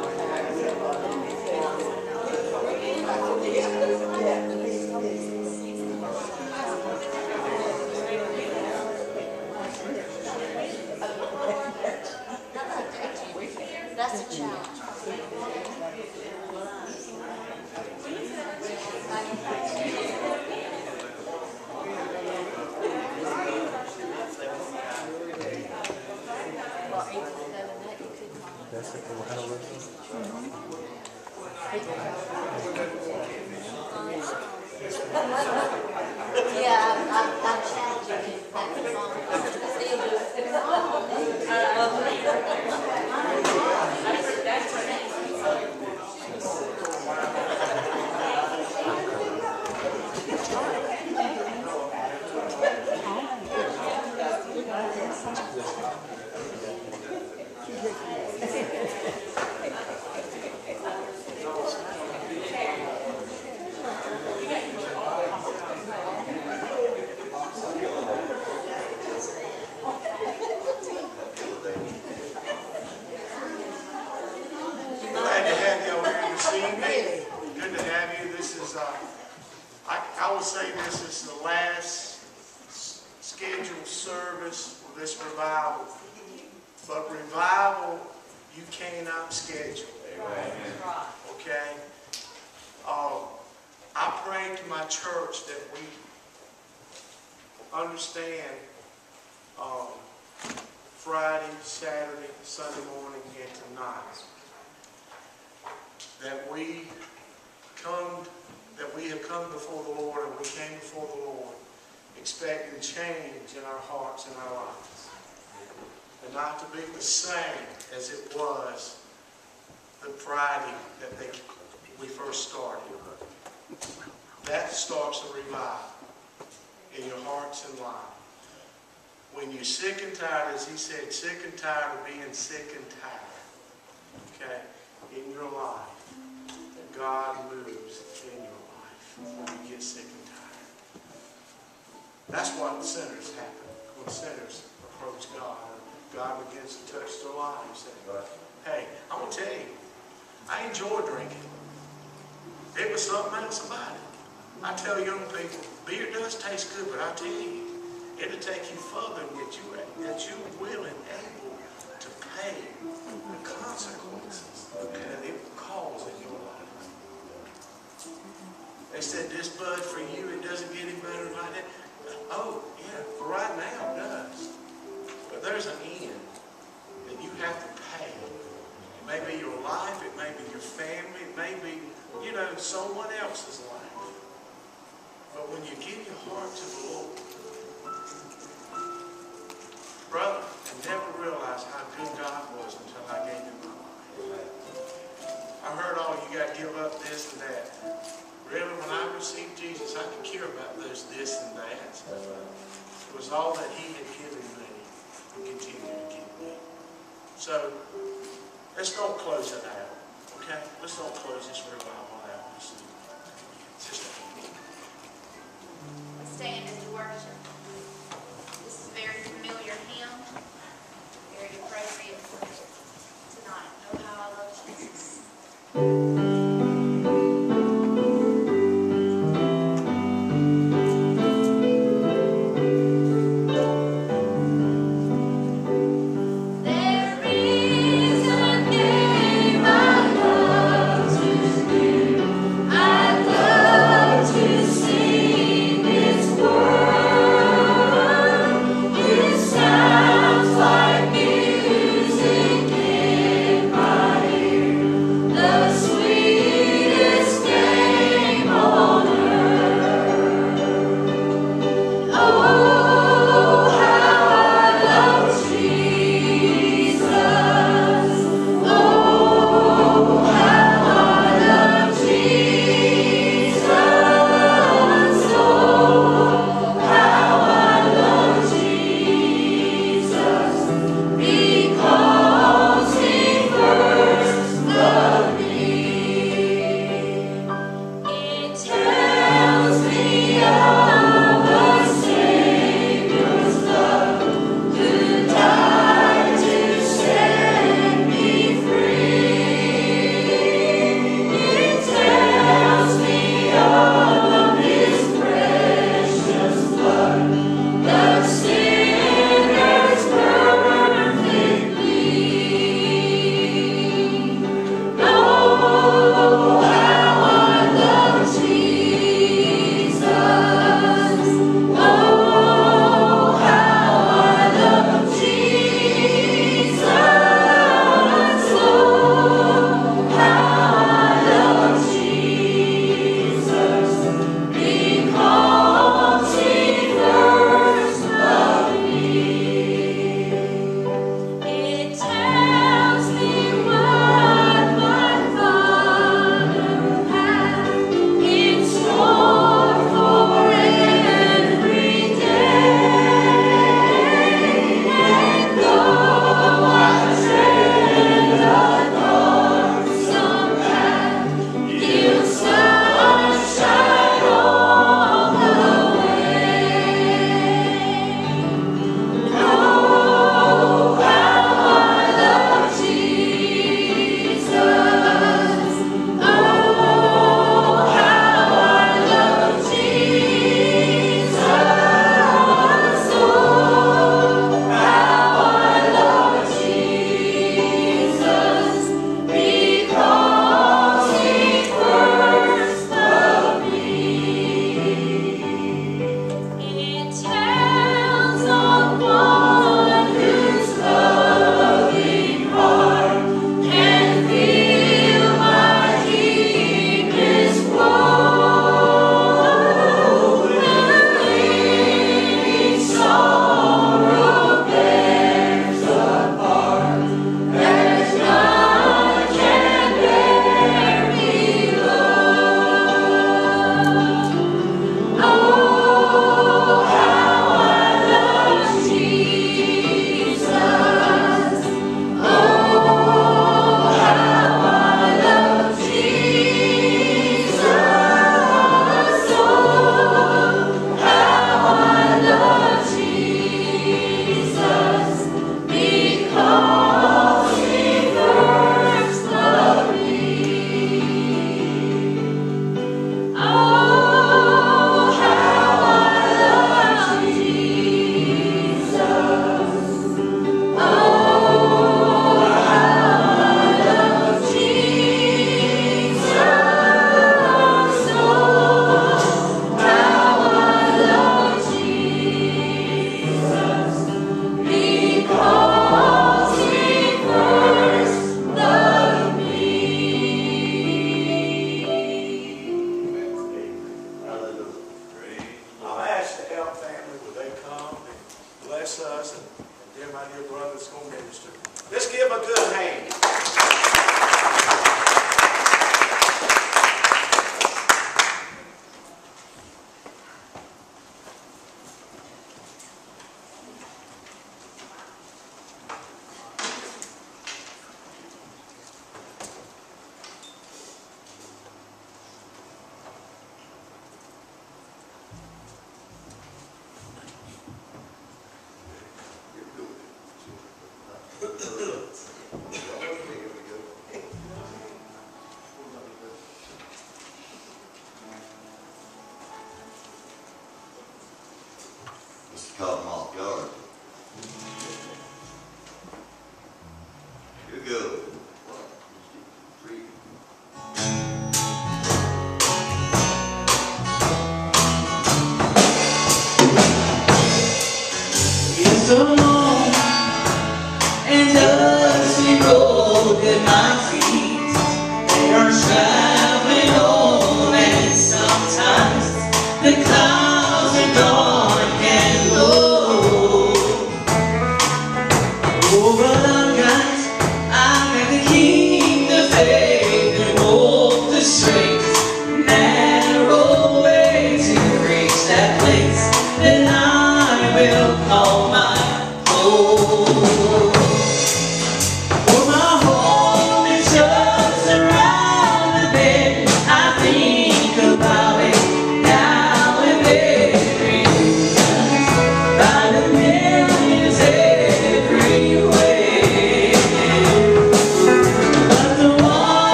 That's a challenge. That's it. What kind of work? Yeah, I'm challenging you. Glad to have you over here this evening. Good to have you. This is, I will say this is the last scheduled service for this revival. But revival, you cannot schedule. Okay? I pray to my church that we understand Friday, Saturday, Sunday morning, and tonight. That we have come before the Lord, and we came before the Lord expecting change in our hearts and our lives. And not to be the same as it was the Friday that we first started. That starts a revival in your hearts and lives. When you're sick and tired, as he said, sick and tired of being sick and tired, okay, in your life, that God moves in your life when you get sick and tired. That's what sinners happen when sinners approach God. God begins to touch their lives. Hey, I'm going to tell you, I enjoy drinking. It was something else about it. I tell young people, beer does taste good, but I tell you, it'll take you further than that you're willing and able to pay the consequences that it will cause in your life. They said, this bud for you, it doesn't get any better like that. Oh, yeah, for right now it does. But there's an end that you have to pay. It may be your life, it may be your family, it may be, someone else's life. But when you give your heart to the Lord, brother, I never realized how good God was until I gave him my life. I heard, you got to give up this and that. Really, when I received Jesus, I didn't care about those this and that. It was all that he had given me and continued to give me. So, let's don't close it out. Okay? Let's don't close this revival out this evening. Let's stand as we worship. This is a very familiar hymn, very appropriate for tonight. Oh, how I love Jesus. Sweet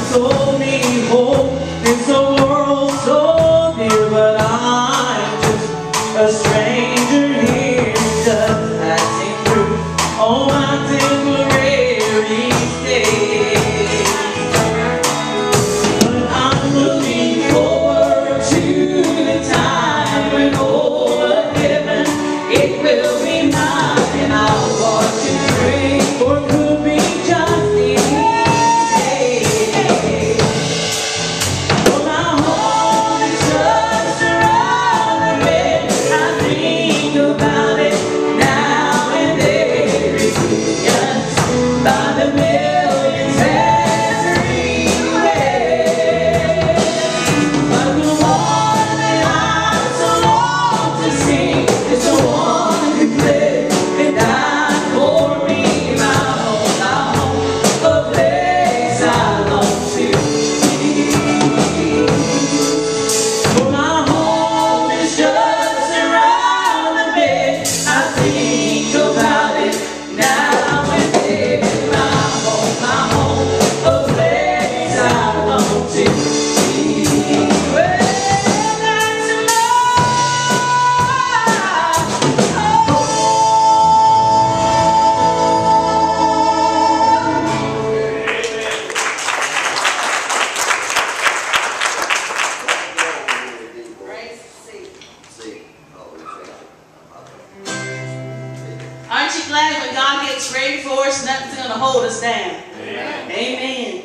told me hope is a world so near, but I'm just a stranger here, just passing through on my temporary stay. But I'm looking forward to the time when over heaven it will be mine, and I'll watch and pray for it could be just easy. For my home is just around the bend. I think about it now and then, just by the millions everywhere. But the one that I so long to see is the one who bled and died for me. My home, a place I long to be. For my home is just around the bend. I think about it now and then. My home, a place I long to be. Well, that's Aren't you glad when God gets ready for us, nothing's going to hold us down? Amen. Amen.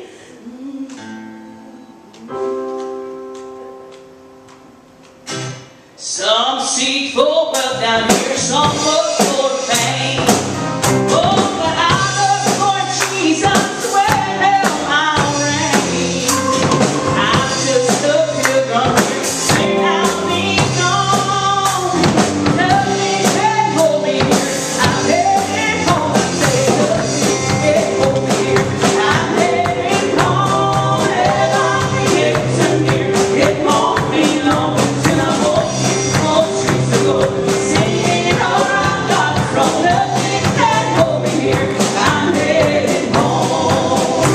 Some seek for wealth down here, some look for fame. Oh, but I look for Jesus where I'll reign. I'm just a pilgrim here, and I'll be gone. Nothing can hold me here. I'm headed home. I say nothing can hold me here. I'm headed home. And I'm getting near. It won't be long till I'm home. Streets of gold, singing around God from nothing can hold me here. I'm headed home.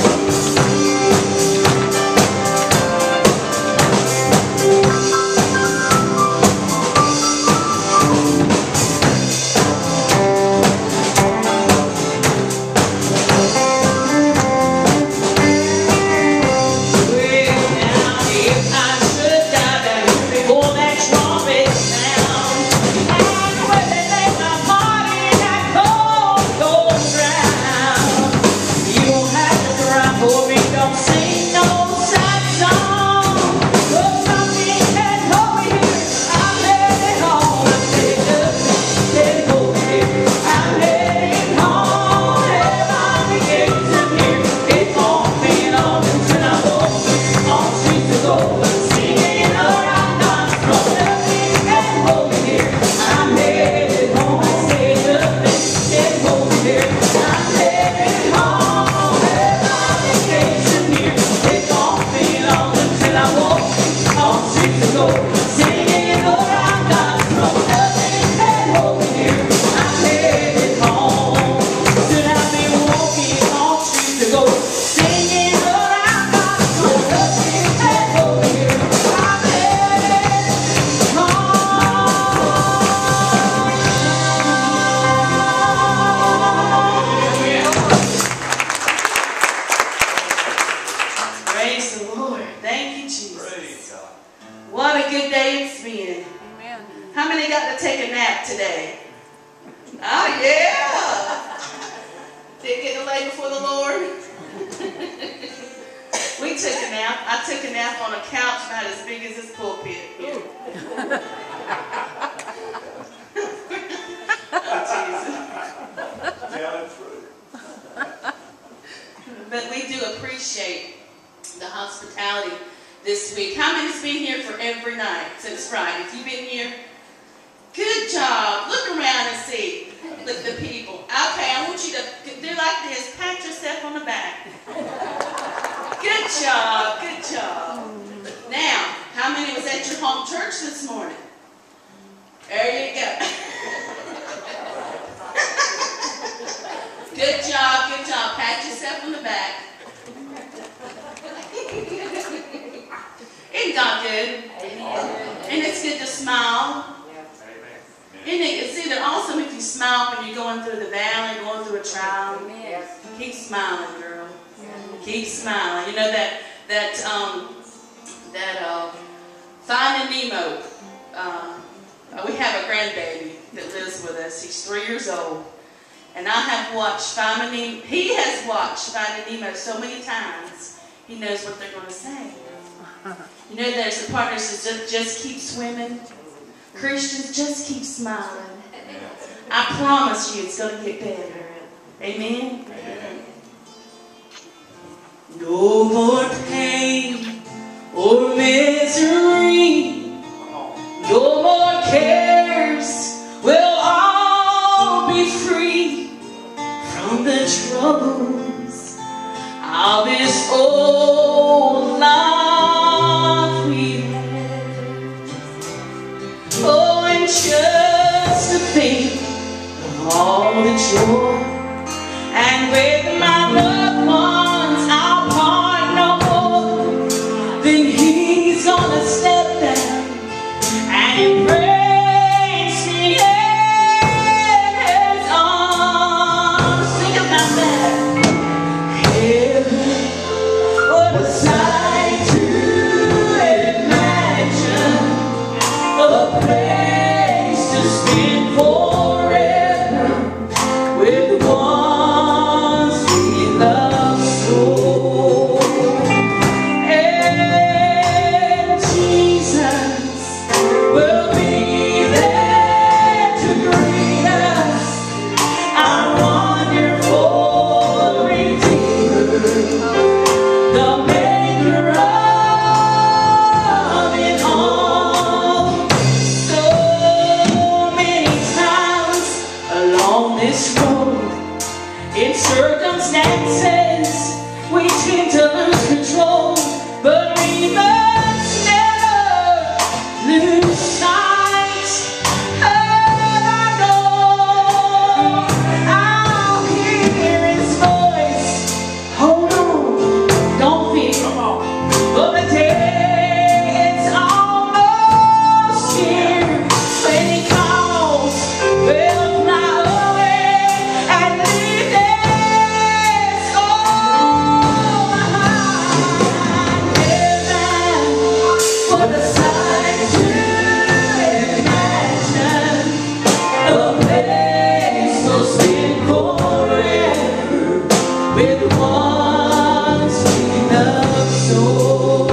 Well, now if I should die down here before that trumpet sound, and when they lay my body in that cold, cold ground, you won't have to cry for me, don't sing no sad song. But something can hold me here, I'm headed home. I said nothing can hold me here, I'm headed home. And I'm getting here, it won't be long until I'm home. On streets of gold, singing around God from nothing can hold me here. I'm headed home. I say nothing can hold me here. I'm headed home. And I'm getting here, it won't be long until I walk on streets of gold, singing around God from nothing can hold me here. I'm headed home. Should I be walking on streets of gold, singing around God from nothing can hold me here. I'm headed home. Praise the Lord. Thank you, Jesus. What a good day it's been. How many got to take a nap today? Oh, yeah. Did get to lay before the Lord? We took a nap. I took a nap on a couch about as big as this pulpit here. But we do appreciate the hospitality this week. How many's been here for every night since Friday? If you've been here, good job. Look around and see. Look at the people. Okay, I want you to do like this. Pat yourself on the back. Good job. Good job. Now, how many was at your home church this morning? There you go. Good job, good job. Pat yourself on the back. good? And it's good to smile. It's either awesome if you smile when you're going through the valley, going through a trial. Keep smiling, girl. Keep smiling. You know that Finding Nemo. We have a grandbaby that lives with us. He's 3 years old. And I have watched Finding Nemo. He has watched Finding Nemo so many times, he knows what they're going to say. You know, there's a part that says, just keep swimming. Christians, just keep smiling. I promise you it's going to get better. Amen? No more pain or misery. No more cares. We'll all be free from the troubles of this old life we had. Oh, and just to think of all the joy, and with my loved ones I'll part no more, then He's gonna step down and embrace me in His arms. Think about that. Heaven, what a sight to imagine, a place to spend forever with the ones we love so. And Jesus will be there to greet us, our wonderful Redeemer, the Maker of it all. So many times along this road, in circumstances we tend to lose control, but we must never lose sight of our goal. I'll hear His voice. Hold on, don't fear. For the day is almost here. When He calls, we'll fly away and leave this all behind. Heaven, what a sight to imagine, a place we'll spend forever with the ones we love so.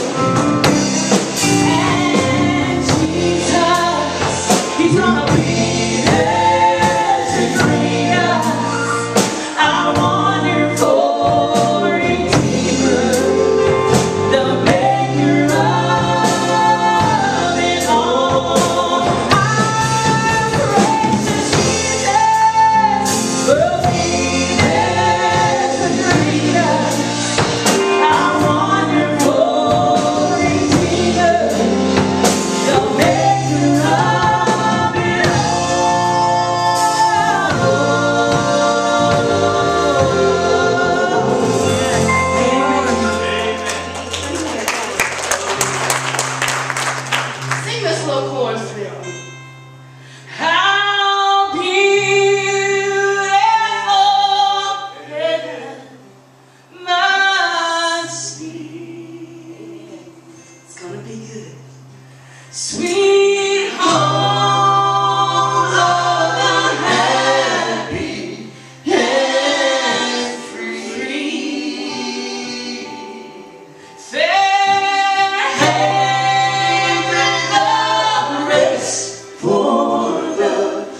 And Jesus, He's gonna be there to greet us, our wonderful Redeemer, the Maker of it all. Our precious Jesus will be there to greet us, our wonderful Redeemer, the Maker of it all. Sing this little chorus with me. How beautiful heaven must be. It's gonna be good. Sweet home of the happy and free. Fair haven of rest for the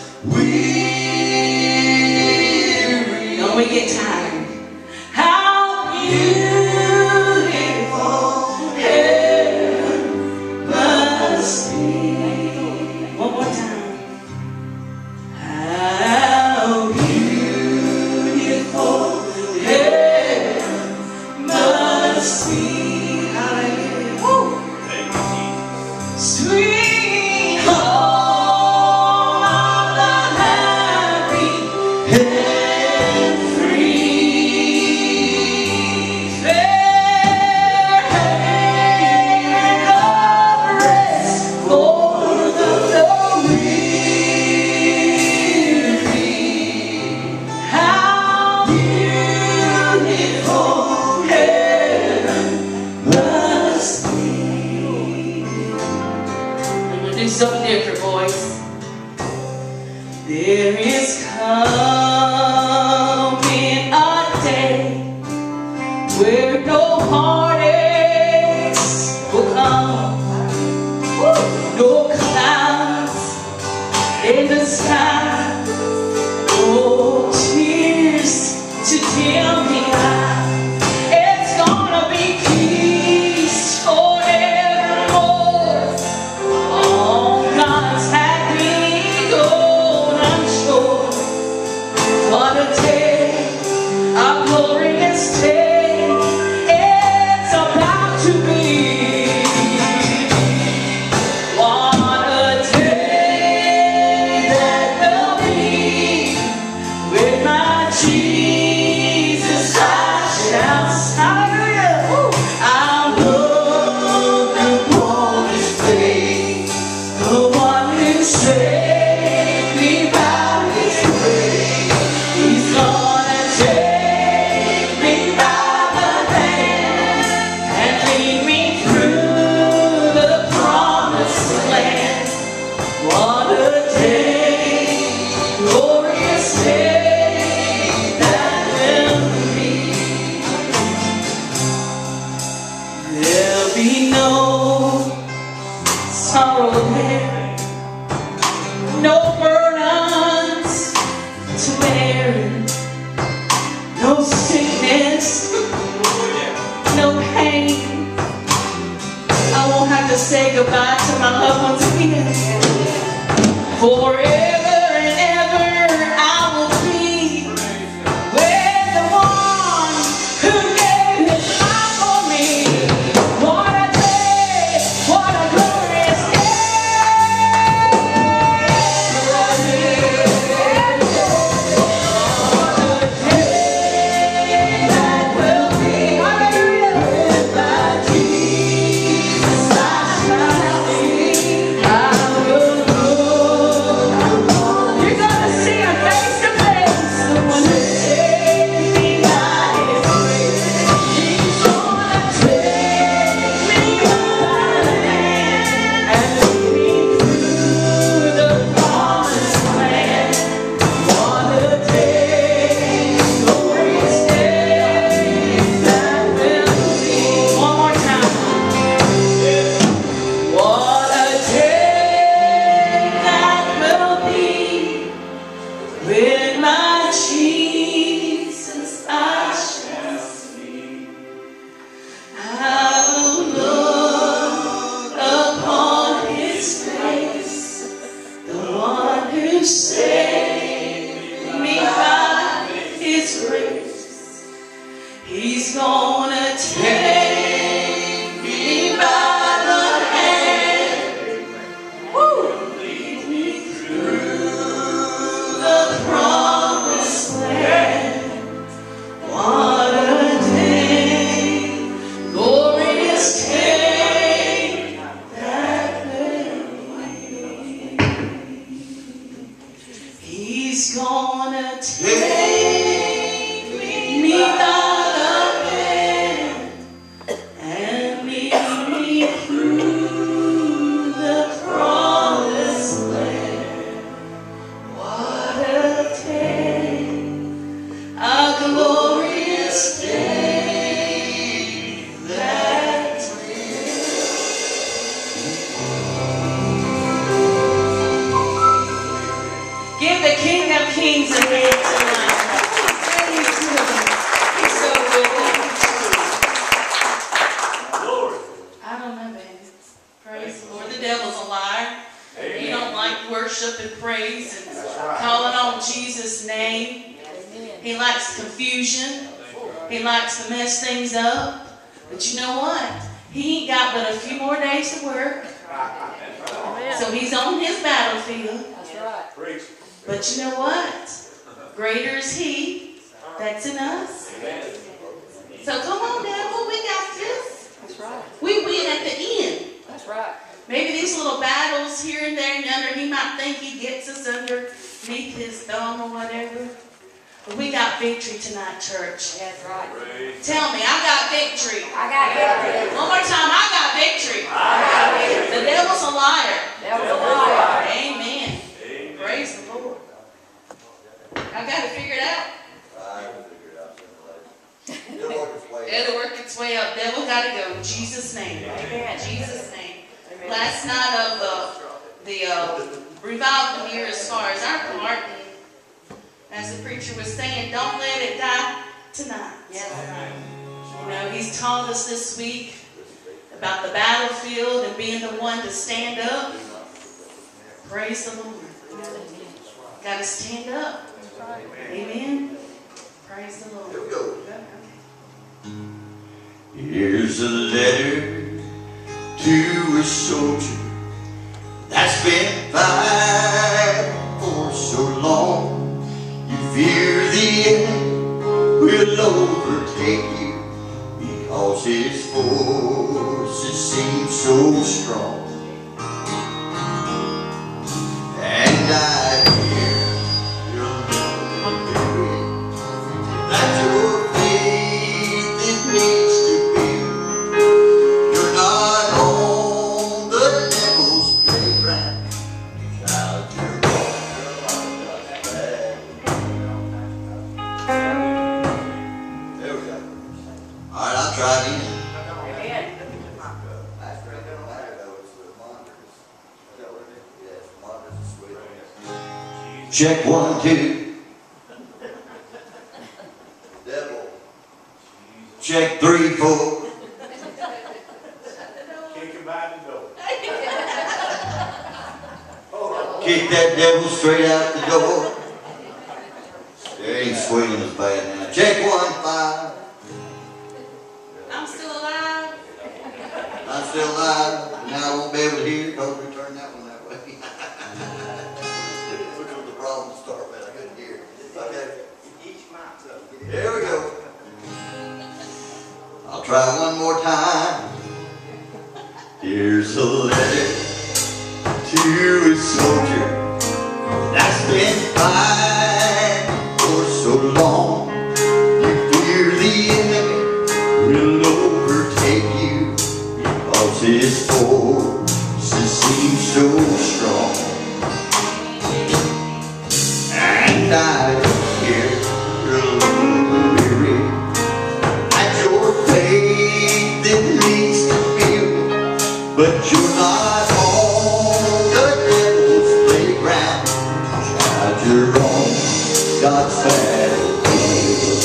weary. Don't we get tired? How beautiful heaven must be. One more time. How beautiful heaven must be. Hallelujah. Woo. Sweet home of the happy and free. Fair haven of There is coming a day where no heartaches will come, no clouds in the sky, no tears to dim the eye. It's gonna be peace forevermore. All God's happy gold, I'm sure. What a day, a glorious day, it's about to be. What a day that will be. With my Jesus I shall hallelujah. I'll look upon His face, the one who saved me by His grace. He's gonna take me by the hand and lead me through the promised land. What a day, glorious day that will be. There'll be no sorrow there, no burdens to bear, no sickness, no pain. I won't have to say goodbye to my loved ones again. Forever and ever I will be with the one who gave His life for me. What a day, what a glorious day. What a day that will be. Hallelujah. With my Jesus I shall see. I will look. You're gonna see Him face to face. The one who saved me by His grace. He's gonna take me by the hand and lead me through the promised land. What a day, glorious day that will be. One more time. What a day that will be. With my Jesus I shall see. I will look upon His face, the one who saved me by His grace. He's gonna take me by the hand, lead me through the promised land. What a day, glorious day that will be. He's gonna take me by the hand and lead me through the promised land. What a day, a glorious day that will. Give the King of Kings a hand tonight. Praise Him. He's so good. I don't know, baby. Praise the Lord. The devil's a liar. You don't like worship and praise and calling on Jesus' name. He likes confusion. He likes to mess things up. But you know what? He ain't got but a few more days to work. So he's on his battlefield. That's right. But you know what? Greater is He that's in us. So come on, devil. We got this. That's right. We win at the end. That's right. Maybe these little battles here and there and yonder, he might think he gets us underneath his thumb or whatever. But we got victory tonight, church. That's right. Tell me, I got victory. I got victory. One more time, I got victory. The devil's a liar. That was a liar. Amen. Praise the Lord. I got to figure it out. I can figure it out sooner or later. It'll work its way out. It'll work its way up. Devil got to go. In Jesus' name. Amen. Jesus' name. Last night of the revival here, as far as our part, and as the preacher was saying, don't let it die tonight. You know, he's taught us this week about the battlefield and being the one to stand up. Praise the Lord. Got to stand up. Amen. Praise the Lord. Here we go. Okay. Here's a letter to a soldier that's been fighting for so long. You fear the end will overtake you because his forces seem so strong. And I hear your little that your faith it needs to build. You're not on the devil's playground. Child, you're on God's back. There we go. All right, I'll try again. That's right. It don't matter though. It's the monitors. Is that what it is? Yes, the monitors are sweet. Check 1, 2. Devil. Check 3, 4. Kick him out the door. Kick that devil straight out the door. There ain't swinging as bad now. Check 1, 5. I'm still alive. I'm still alive. Now I won't be able to hear because we turned that one that way. Which was the problem to start with. I couldn't hear. Okay. Here we go. I'll try one more time. Here's a letter to a soldier that's been fighting for so long. You fear the enemy will overtake you because his forces seem so strong. And I hear you're a little weary, and your faith it leads to fear, but you're not on the devil's playground. Child, you're on God's battlefield.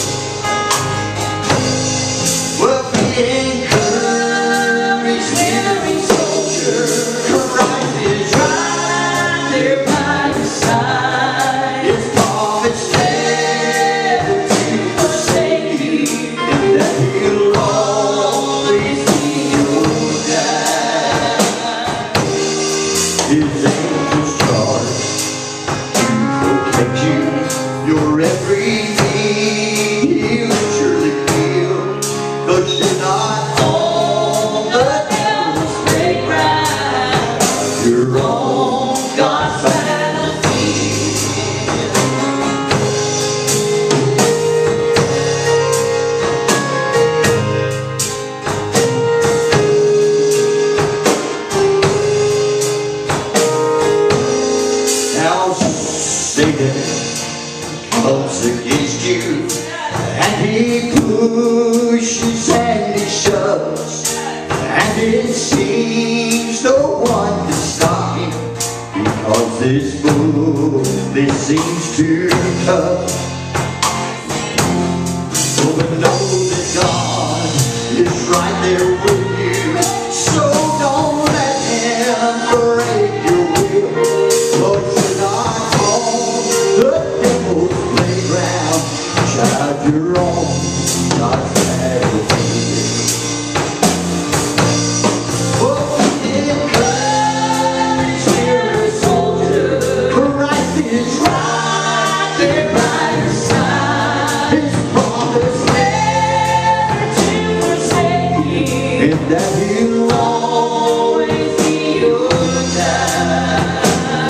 Well, be encouraged, weary soldier. Christ is right there by your side. His promise never to forsake you, and that he'll always be your guide. His angels charge to protect you, your every need he'll surely feel, 'cause you're not on the devil's playground. You're on God's battlefield. Now Satan comes against you, and he pushes and he shoves, and it seems no one to stop him, because this bullet seems too tough. So but know that God is right there with you, so don't let him break your will. But you're not on the devil's playground. Child, you're on God's battlefield. Oh, encouraged, weary soldier. Christ is right there by your side. His promise never to forsake you, and that he'll always be your guide.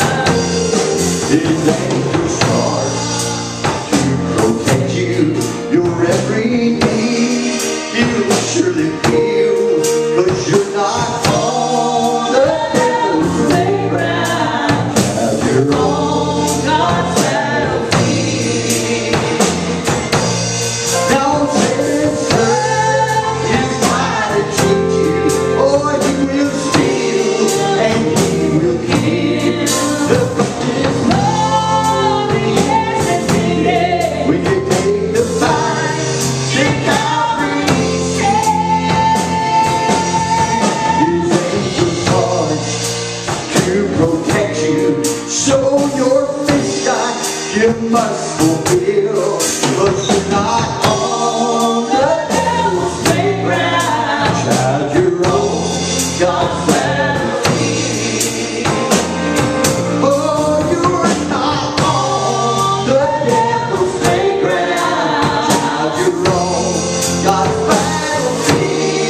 His angels charge to protect you, your every need you'll surely feel, 'cause you're not on the devil's playground. You're on God's battlefield. must fulfill, but you're not on the devil's playground. Child, you're on God's battlefield. Oh, you're not on the devil's playground. Child, you're on God's battlefield.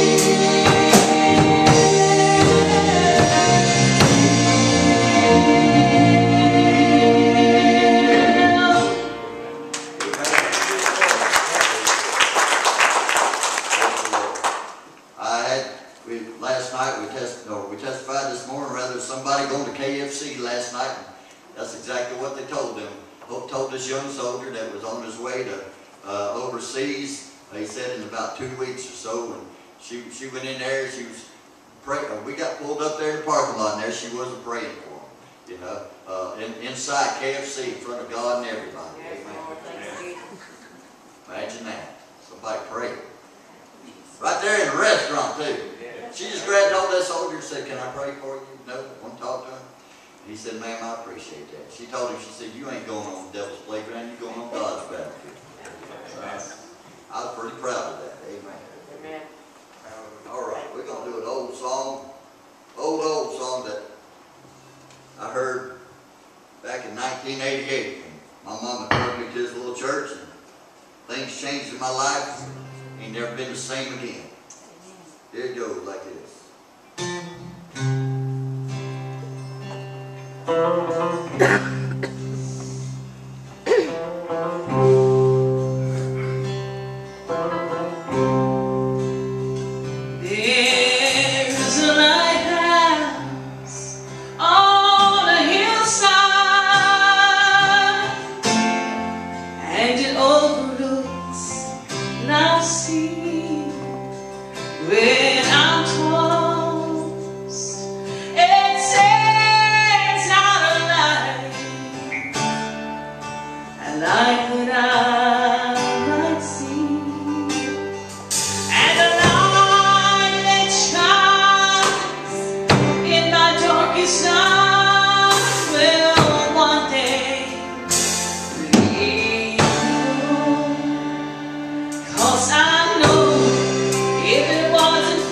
Last night we testified this morning, rather somebody going to KFC last night. And that's exactly what they told them. Told this young soldier that was on his way to overseas. They said in about 2 weeks or so, and she went in there. She was praying. We got pulled up there in the parking lot, and there she wasn't praying for him. You know, inside KFC in front of God and everybody. Amen. Imagine that. Somebody praying. Right there in the restaurant too. She just grabbed hold of that soldier and said, "Can I pray for you?" No, want to talk to him? He said, "Ma'am, I appreciate that." She told him, she said, "You ain't going on the devil's playground, you're going on God's battlefield." I was pretty proud of that. Amen. Amen. All right, we're going to do an old song that I heard back in 1988. My mama took me to this little church, and things changed in my life. Ain't never been the same again. Here it goes like this. There's a lighthouse on a hillside, and it overlooks the sea. When I'm tossed, it sends out a light, a light that I might see, and a light that shines in my darkest night will one day lead me home. 'Cause I know if it wasn't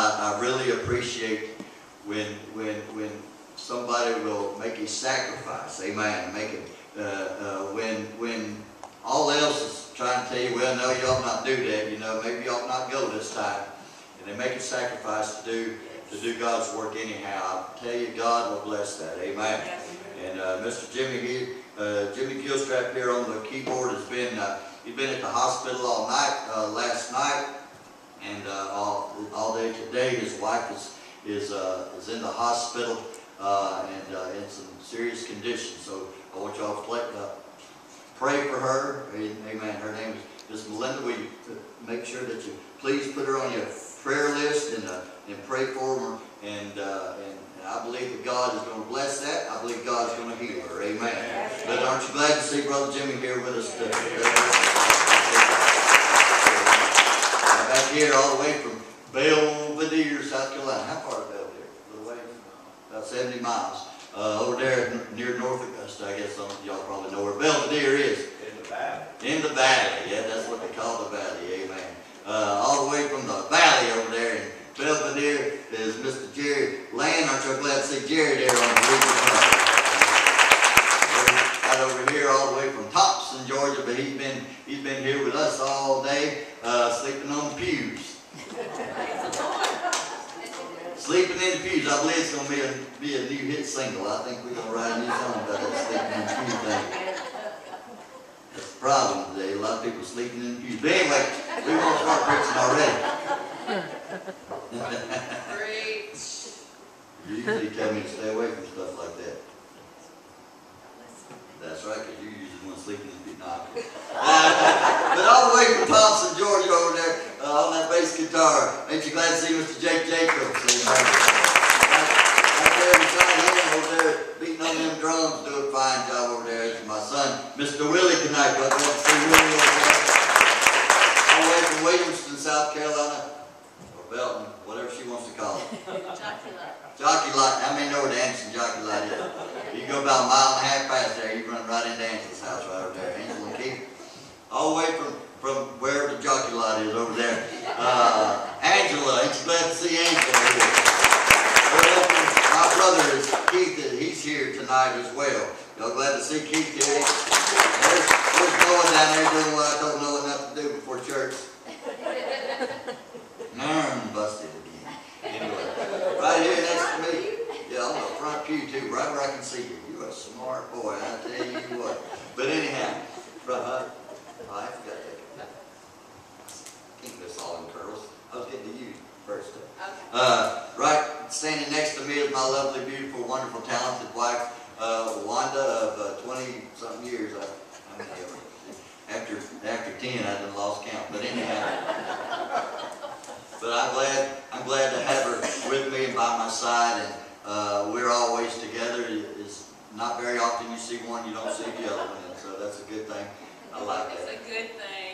I really appreciate when somebody will make a sacrifice. Amen. Make it when all else is trying to tell you, well, no, you ought not do that. You know, maybe you ought not go this time. And they make a sacrifice to do God's work anyhow. I tell you, God will bless that. Amen. And Mr. Jimmy Gilstrap here on the keyboard has been he's been at the hospital all night, last night, and all day today. His wife is in the hospital and in some serious condition. So I want y'all to pray for her. Amen. Her name is Melinda. Will you make sure that you please put her on your prayer list and pray for her? And I believe that God is going to bless that. I believe God is going to heal her. Amen. But aren't you glad to see Brother Jimmy here with us today? Back here all the way from Belvedere, South Carolina. How far is Belvedere? A little way, about 70 miles. Over there near North Augusta, I guess some of y'all probably know where Belvedere is. In the valley. In the valley, yeah, that's what they call the valley, amen. All the way from the valley over there in Belvedere is Mr. Jerry Land. Aren't you glad to see Jerry there on the lead guitar? Right over here, all the way from Thompson, Georgia, but he's been here with us all day, sleeping on the pews. Sleeping in the pews. I believe it's going to be a new hit single. I think we're going to write a new song about that sleeping in the pews thing. That's the problem today. A lot of people sleeping in the pews. But anyway, we won't start preaching already. Preach. You usually tell me to stay away from stuff like that. That's right, because you're usually the one sleeping in the pews. But all the way from Thompson, Georgia over there on that bass guitar. Ain't you glad to see Mr. Jake Jacobs? Right there beside him over there beating on them drums, doing a fine job over there. It's my son, Mr. Willie tonight. Glad to see Willie over there. All the way from Williamston, South Carolina, or Belton, whatever she wants to call it. Jockey Lot. How many know where the Anderson Jockey Lot is? You go about a mile and a half past there, you run right into Angela's house right over there. Angela and Keith. All the way from wherever the Jockey Lot is over there. Angela, ain't you glad to see Angela here? My brother is Keith, he's here tonight as well. Y'all glad to see Keith here? There's Noah down there doing what I told Noah not to do before church. Busted again. Anyway, right here next to me. Yeah, I'm on the front pew too, right where I can see you. You're a smart boy, I tell you what. But anyhow, I forgot that. Keep this all in curls. I was getting to you first. Okay. Right standing next to me is my lovely, beautiful, wonderful, talented wife, Wanda, of 20-something years. After 10, I done lost count. But anyhow. But I'm glad to have her with me and by my side, and we're always together. It's not very often you see one, you don't see the other one, and so that's a good thing. I like that. It's a good thing.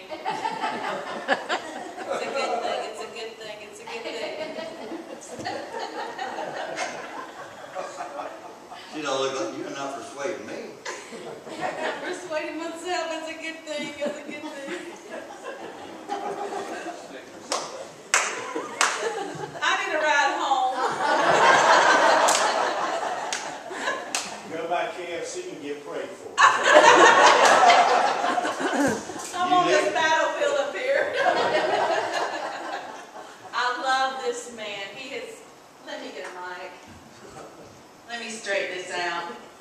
It's a good thing. It's a good thing. It's a good thing. You don't look like you're not persuading me. I'm persuading myself. It's a good thing. It's a good thing. I need a ride home. Go by KFC and get prayed for. I'm on this battlefield up here. I love this man. He is. Let me get a mic. Let me straighten this out.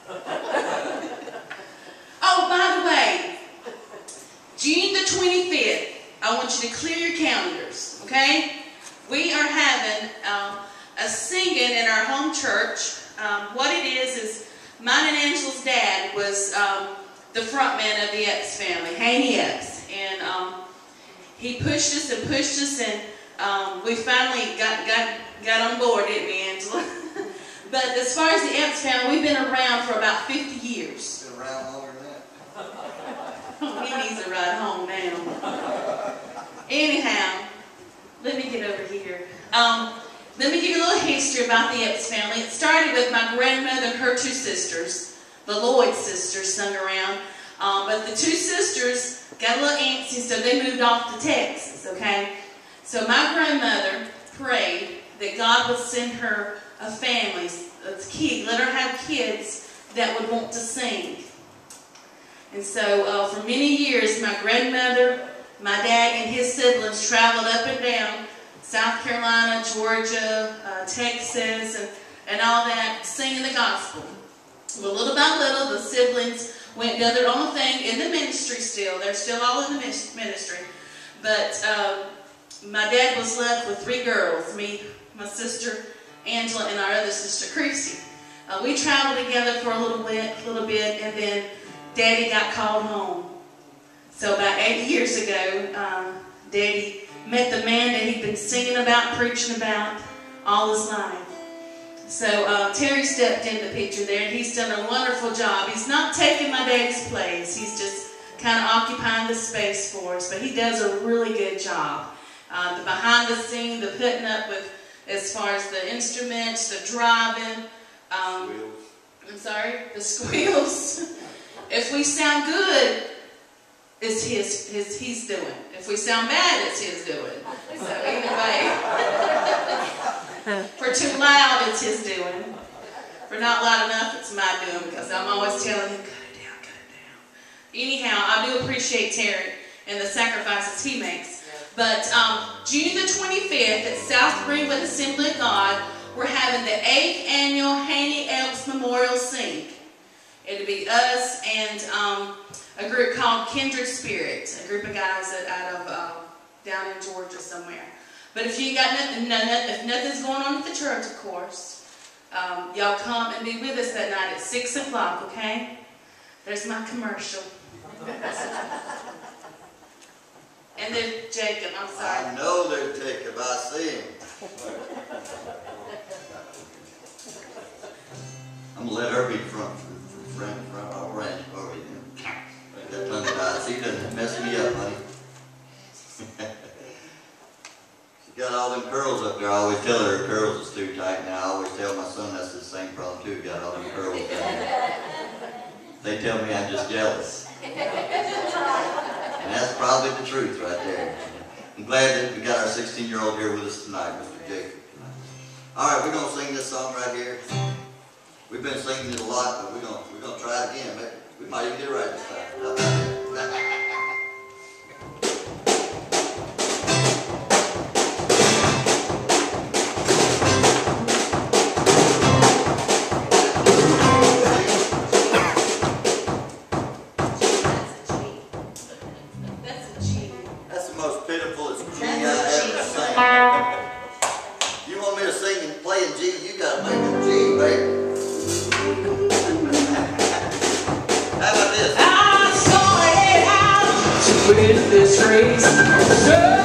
Oh, by the way, June the 25th, I want you to clear your calendars, okay? We are having a singing in our home church. What it is mine and Angela's dad was the front man of the Epps family, Haney Epps. And he pushed us, and we finally got on board, didn't we, Angela? But as far as the Epps family, we've been around for about 50 years. Been around longer than that. He needs a ride home now. Anyhow, let me get over here. Let me give you a little history about the Epps family. It started with my grandmother and her two sisters. The Lloyd sisters sung around. But the two sisters got a little antsy, so they moved off to Texas, okay? So my grandmother prayed that God would send her a family, a kid, let her have kids that would want to sing. And so for many years, my grandmother, my dad, and his siblings traveled up and down South Carolina, Georgia, Texas, and all that, singing the gospel. Well, little by little, the siblings went and did their own thing in the ministry still. They're still all in the ministry. But my dad was left with 3 girls, me, my sister, Angela, and our other sister, Chrissy. We traveled together for a little bit, and then Daddy got called home. So about 8 years ago, Daddy met the man that he'd been singing about, preaching about all his life. So Terry stepped in the picture there, and he's done a wonderful job. He's not taking my daddy's place. He's just kind of occupying the space for us, but he does a really good job. The behind the scenes, the putting up with, as far as the instruments, the driving, the squeals. If we sound good, it's he's doing. If we sound bad, it's his doing. So either way. For too loud, it's his doing. For not loud enough, it's my doing, because I'm always telling him, cut it down, cut it down. Anyhow, I do appreciate Terry and the sacrifices he makes. But June the 25th at South Greenwood Assembly of God, we're having the 8th annual Haney Elks Memorial Sing. It'll be us and a group called Kindred Spirits, a group of guys out of down in Georgia somewhere. But if you got nothing, if nothing's going on at the church, of course, y'all come and be with us that night at 6 o'clock, okay? There's my commercial. And then Jacob, I'm sorry. I know they're Jacob, I see him. I'm gonna let her be front ranch for you. That tongue tied. She doesn't mess me up, honey. She got all them curls up there. I always tell her her curls is too tight. Now I always tell my son that's the same problem too. Got all them curls down there. They tell me I'm just jealous. And that's probably the truth right there. I'm glad that we got our 16-year-old here with us tonight, Mr. Jacob. All right, we're gonna sing this song right here. We've been singing it a lot, but we're gonna try it again. We might even get it right this time. How about that? That's the most pitifulest G I ever sang. You want me to sing and play in G? You gotta make a G, baby. How about this? I started out with this race.